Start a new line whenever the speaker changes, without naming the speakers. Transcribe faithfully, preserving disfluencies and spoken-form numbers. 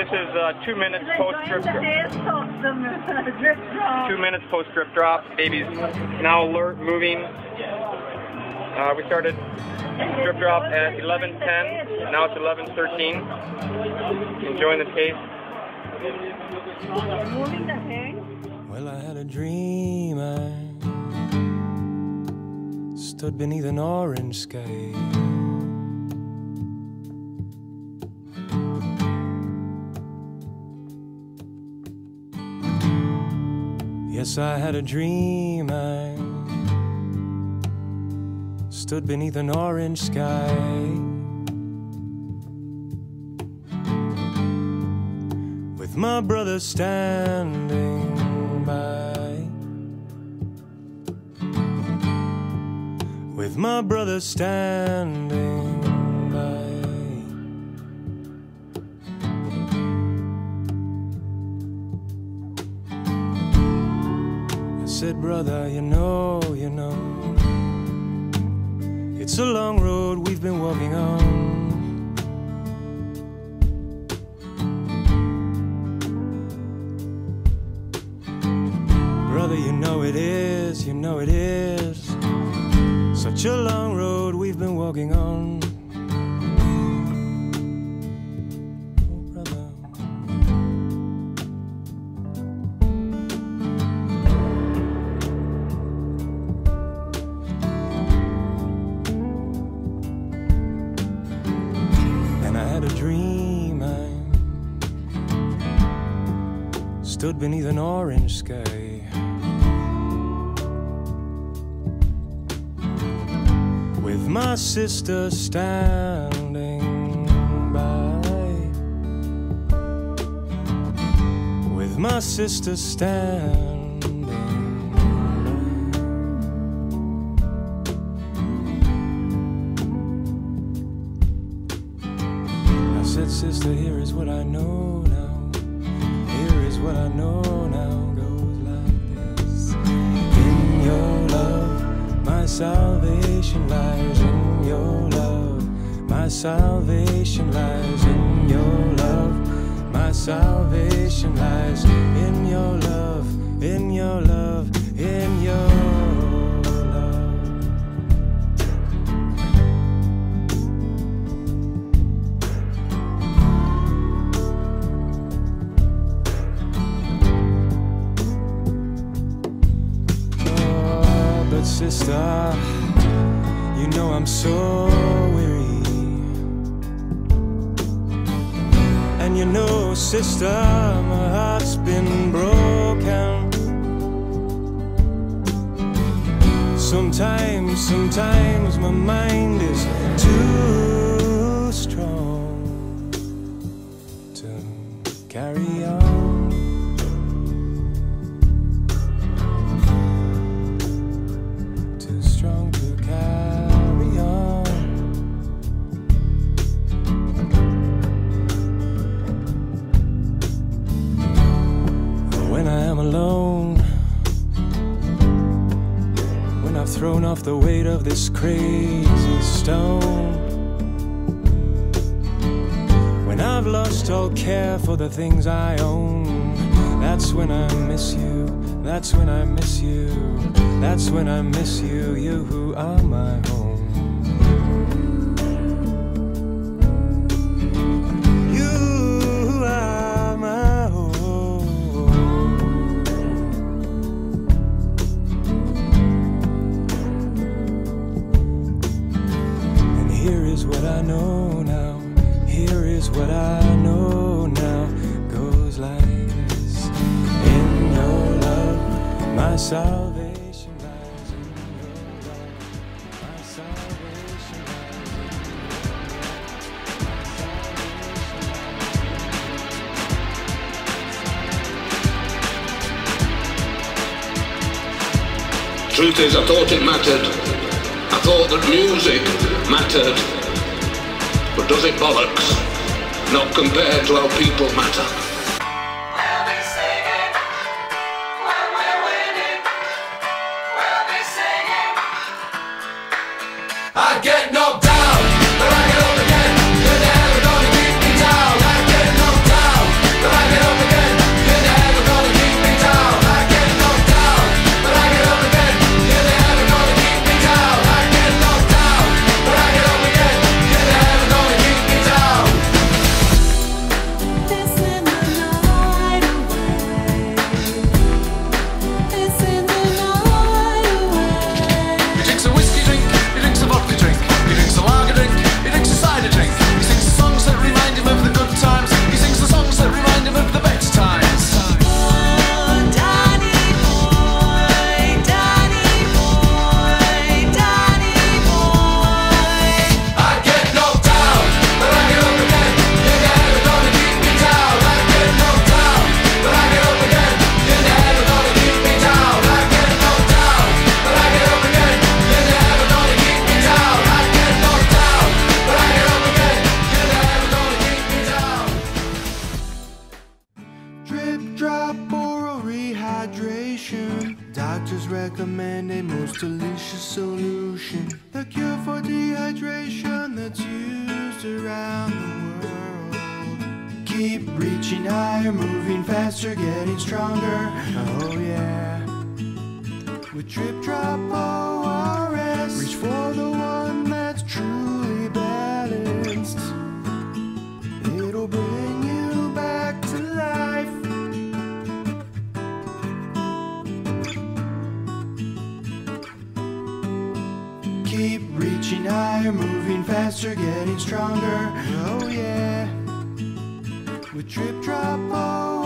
This is uh, two minutes post drip drop. Two minutes post drip drop. Baby's now alert, moving. Uh, we started drip drop at eleven ten. Now it's eleven thirteen. Enjoying the taste.
Well, I had a dream. I stood beneath an orange sky. Yes, I had a dream. I stood beneath an orange sky. With my brother standing by. With my brother standing by. I said, brother, you know, you know, it's a long road we've been walking on. Brother, you know it is, you know it is such a long road we've been walking on. Oh, brother. And I had a dream. I stood beneath an orange sky. With my sister standing by. With my sister standing by. I said, sister, here is what I know now. Here is what I know now. Goes like this. In your love, my salvation lies. In your love, my salvation lies. In your love, my salvation lies. In your love, in your love, in your love. Oh, but sister, you know I'm so weary. And you know, sister, my heart's been broken. Sometimes, sometimes my mind is too strong to carry on. Too strong to carry on. When I am alone, when I've thrown off the weight of this crazy stone, when I've lost all care for the things I own, that's when I miss you, that's when I miss you, that's when I miss you, you who are my home. Here is what I know now. Here is what I know now. Goes like this. In your love, my salvation lies. In your love, my salvation
lies. Truth is, I thought it mattered. I thought that music mattered, but does it bollocks? Not compared to how people matter.
We'll be singing when we're winning. We'll be singing. I get knocked down, but I get up again. You're never gonna keep me down. I get knocked down.
hydration. Doctors recommend a most delicious solution. The cure for dehydration that's used around the world. Keep reaching higher, moving faster, getting stronger. Oh yeah. With Drip Drop O R S, reach for the one that's truly balanced. It'll bring you back to life. Keep reaching higher, moving faster, getting stronger. Oh yeah. With Drip Drop O R S.